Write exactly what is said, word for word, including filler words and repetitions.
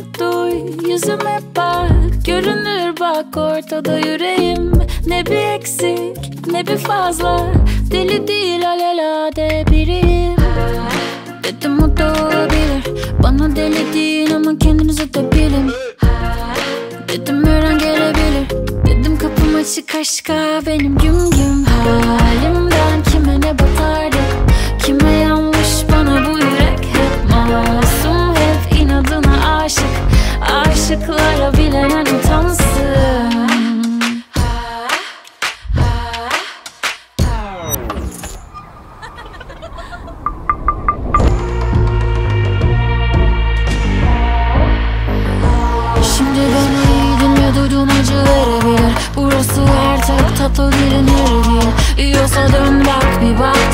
duy, yüzüme bak. Görünür bak ortada yüreğim. Ne bir eksik ne bir fazla. Deli değil alelade biriyim. Dedim o da olabilir. Bana deli değil ama kendinize de bilin. Dedim her an gelebilir. Dedim kapım açık aşka benim güm güm. Halimden kime ne batardı, kime yanmış bana bu yürek. Hep masum hep inadına aşık. Aşıklara bilenen utansın. Şimdi beni iyi dinle, duyduğun acı verebilir. Burası her tek tatlı dilin yeri değil. Yiyorsa dön bak bir bak.